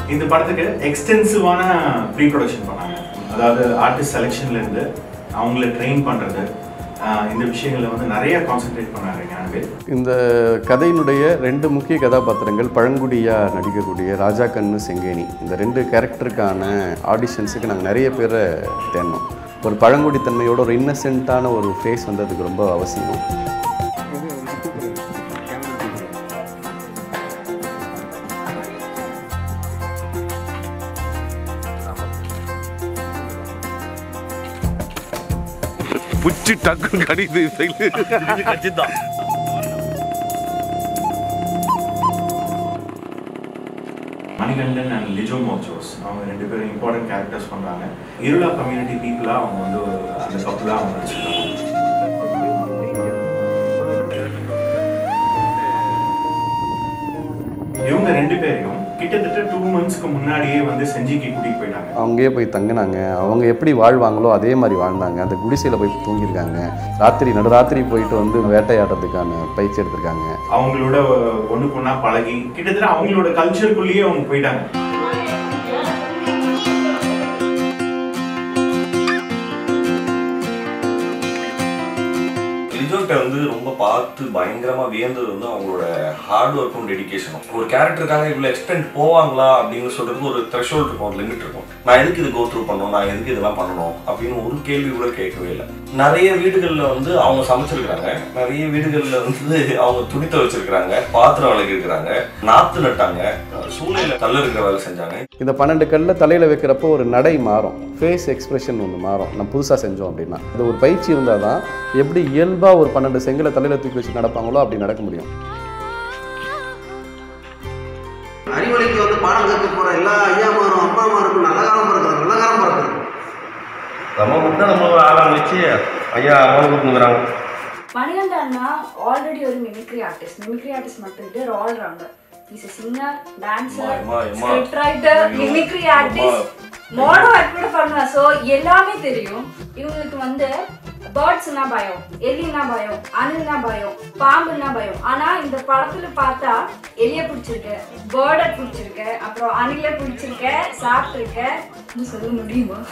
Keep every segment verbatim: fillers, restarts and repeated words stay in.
இந்த படத்துக்கு எக்ஸ்டென்சிவான pre production பண்ணாங்க. அதாவது ஆர்டிஸ்ட் செலெக்ஷன்லேருந்து அவங்கள ட்ரெயின் பண்ணுறது, இந்த விஷயங்களில் வந்து நிறைய கான்சென்ட்ரேட் பண்ணாங்க ஞானவேல். இந்த கதையினுடைய ரெண்டு முக்கிய கதாபாத்திரங்கள் பழங்குடியாக நடிக்கக்கூடிய ராஜா கண்ணு செங்கேணி, இந்த ரெண்டு கேரக்டருக்கான ஆடிஷன்ஸுக்கு நாங்கள் நிறைய பேரை தேடினோம். ஒரு பழங்குடித்தன்மையோட ஒரு இன்னசென்ட்டான ஒரு ஃபேஸ் வந்து அதுக்கு ரொம்ப அவசியம். புச்சி டக்குன்னு கடிது கச்சிதான். மணிகண்டன் அண்ட் லிஜோ மோச்சோஸ் அவங்க ரெண்டு பேரும் இம்பார்ட்டன்ட் கேரக்டர்ஸ் பண்ணுறாங்க. இருளா கம்யூனிட்டி பீப்புளாக அவங்க வந்து அந்த கப்பலாக அவங்க நடிச்சிருக்காங்க. இவங்க ரெண்டு பேரையும் கிட்டத்தட்ட டூ மந்த்ஸ்க்கு முன்னாடியே வந்து செஞ்சிக்கு கூட்டிகிட்டு போயிட்டாங்க. அங்கேயே போய் தங்கினாங்க. அவங்க எப்படி வாழ்வாங்களோ அதே மாதிரி வாழ்ந்தாங்க. அந்த குடிசையில் போய் தூங்கியிருக்காங்க. ராத்திரி நடுராத்திரி போயிட்டு வந்து வேட்டையாடுறதுக்கான பயிற்சி எடுத்திருக்காங்க. அவங்களோட ஒன்றுக்கு ஒன்றா பழகி கிட்டத்தட்ட அவங்களோட கல்ச்சருக்குள்ளேயே அவங்க போயிட்டாங்க. லிஜோட்ட வந்து ரொம்ப பார்த்து பயங்கரமா வியந்தது வந்து அவங்களோட ஹார்ட் ஒர்க்கும் டெடிகேஷனும். ஒரு கேரக்டருக்காக இவ்வளோ எக்ஸ்டெண்ட் போவாங்களா அப்படின்னு சொல்றதுக்கு ஒரு த்ரெஷோல்ட் இருக்கும், ஒரு லிமிட் இருக்கும். நான் எதுக்கு இது கோ த்ரூ பண்ணணும், நான் எதுக்கு இதெல்லாம் பண்ணணும் அப்படின்னு ஒரு கேள்வி கூட கேட்கவே இல்லை. நிறைய வீடுகளில் வந்து அவங்க சமைச்சிருக்கிறாங்க, நிறைய வீடுகளில் வந்து அவங்க துணித்த வச்சிருக்கிறாங்க, பாத்திரம் விளக்கிருக்கிறாங்க, நாற்று நட்டாங்க, சூளையில கல்ல இருக்கிற வேலை செஞ்சாங்க. இந்த பன்னெண்டு கல்ல தலையில் வைக்கிறப்போ ஒரு நடை மாறும், ஃபேஸ் எக்ஸ்பிரஷன் ஒன்று மாறும். நம்ம புதுசாக செஞ்சோம் அப்படின்னா அது ஒரு பயிற்சி இருந்தால் தான் எப்படி இயல்பாக ஒரு பன்னெண்டு செங்கலை தலையில் தூக்கி வச்சு நடப்பாங்களோ அப்படி நடக்க முடியும். அறிவொளிக்கு வந்து பாடம் கற்க போகிற எல்லா ஐயாமாரும் அம்மாமாருக்கும் நல்ல காலம் பிறக்கிறது, நல்ல காலம் பிறக்கிறது. நம்ம மட்டும் நம்ம ஆளாம் வச்சு ஐயா அம்மா கொடுக்குறாங்க. மணிகண்டன்னா ஆல்ரெடி ஒரு மிமிக்ரி ஆர்டிஸ்ட். மிமிக்ரி ஆர்டிஸ்ட் மட்டும் இல்லை, ஒரு allrounder. He's a singer, dancer, script writer, mimicry artist, mono act பண்ணுவா. ஸோ எல்லாமே தெரியும். இவங்களுக்கு வந்து பேர்ட்ஸ்னா பயம், எலினா பயம், அணில்னா பயம், பாம்புனா பயம். ஆனா இந்த படத்துல பார்த்தா எலிய பிடிச்சிருக்க, பேர்டை பிடிச்சிருக்க, அப்புறம் அணில பிடிச்சிருக்க, சாப்பிட்டுருக்க. நீ சொல்ல முடியுமா?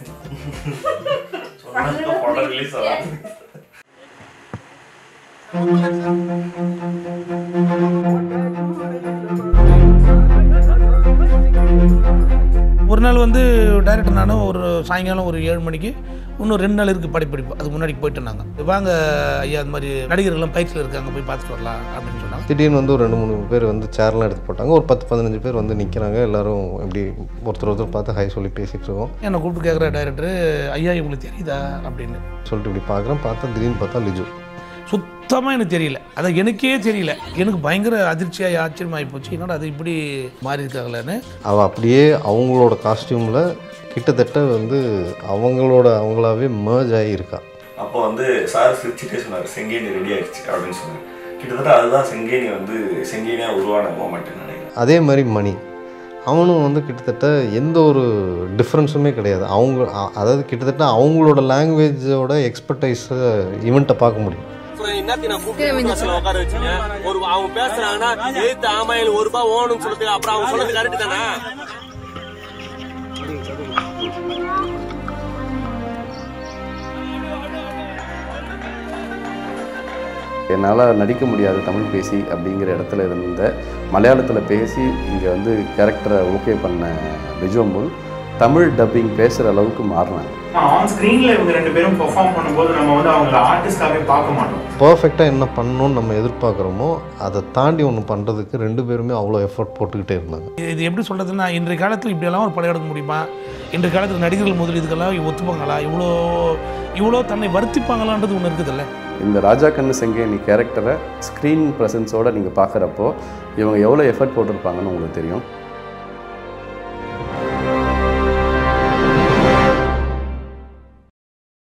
ஒரு நாள் வந்து டைரக்டர் நானும் ஒரு சாயங்காலம் ஒரு ஏழு மணிக்கு இன்னும் ரெண்டு நாள் இருக்குது படைப்பிடிப்பு, அதுக்கு முன்னாடி போயிட்டு இருந்தாங்க. வாங்க ஐயா அது மாதிரி நடிகர்கள்லாம் பயிற்சியில் இருக்காங்க, போய் பார்த்துட்டு வரலாம் அப்படின்னு சொன்னாங்க. திடீர்னு வந்து ஒரு ரெண்டு மூணு பேர் வந்து சேர்லாம் எடுத்து போட்டாங்க. ஒரு பத்து பதினஞ்சு பேர் வந்து நிற்கிறாங்க. எல்லோரும் எப்படி ஒருத்தர் ஒருத்தர் பார்த்து ஹை சொல்லி பேசிகிட்டு இருக்கோம். என்னை கூப்பிட்டு கேட்குற டைரக்டர், ஐயா இவங்களுக்கு தெரியுதா அப்படின்னு சொல்லிட்டு இப்படி பார்க்குறேன். பார்த்தா திடீர்னு பார்த்தா லிஜோ சுத்தமாக எனக்கு தெரியல. அதை எனக்கே தெரியல. எனக்கு பயங்கர அதிர்ச்சியாக ஆச்சரியமாகி போச்சு. என்னோட அது இப்படி மாறி இருக்காங்களேன்னு. அவள் அப்படியே அவங்களோட காஸ்டியூமில் கிட்டத்தட்ட வந்து அவங்களோட அவங்களாவே மர்ஜ் ஆகியிருக்கா. அப்போ வந்து சார் சிரிச்சுட்டே சொன்னார், செங்கேணி ரெடி ஆகிடுச்சு அப்படின்னு சொன்னார். கிட்டத்தட்ட அதுதான் செங்கேணி வந்து செங்கேனியாக உருவான மொமெண்ட்னு நினைக்கிறேன். அதே மாதிரி மணி அவனும் வந்து கிட்டத்தட்ட எந்த ஒரு டிஃப்ரென்ஸுமே கிடையாது. அவங்க அதாவது கிட்டத்தட்ட அவங்களோட லாங்குவேஜோட எக்ஸ்பர்டைஸை இவன்ட்ட பார்க்க முடியும். உட்கார வச்சுங்க ஒரு அவங்க பேசுறாங்கன்னா எழுத்து ஆமாயில் ஒரு ரூபாய் ஓணும் சொல்றது, அப்புறம் அவங்க சொல்றது கரெக்ட் தானே. என்னால் நடிக்க முடியாது தமிழ் பேசி அப்படிங்கிற இடத்துல இருந்த மலையாளத்தில் பேசி இங்கே வந்து கேரக்டரை ஓகே பண்ண லிஜோமுல் தமிழ் டப்பிங் பேசுகிற அளவுக்கு மாறினாங்க. ஆன் ஸ்க்ரீனில் இவங்க ரெண்டு பேரும் பெர்ஃபார்ம் பண்ணும்போது நம்ம வந்து அவங்கள ஆர்டிஸ்டாகவே பார்க்க மாட்டோம். பர்ஃபெக்டாக என்ன பண்ணணும்னு நம்ம எதிர்பார்க்குறோமோ அதை தாண்டி ஒன்று பண்ணுறதுக்கு ரெண்டு பேருமே அவ்வளோ எஃபர்ட் போட்டுக்கிட்டே இருந்தாங்க. இது எப்படி சொல்கிறதுன்னா, இன்றைய காலத்தில் இப்படியெல்லாம் ஒரு படம் எடுக்க முடியுமா? இன்றைய காலத்தில் நடிகர்கள் முதல் இதுக்கெல்லாம் ஒத்துப்பாங்களா? இவ்வளோ இவ்வளோ தன்னை வருத்திப்பாங்களான்றது ஒன்று இருக்குதுல்ல. இந்த ராஜா கண்ணு செங்கேணி கேரக்டரை ஸ்க்ரீன் ப்ரெசன்ஸோடு நீங்கள் பார்க்குறப்போ இவங்க எவ்வளோ எஃபர்ட் போட்டிருப்பாங்கன்னு உங்களுக்கு தெரியும்.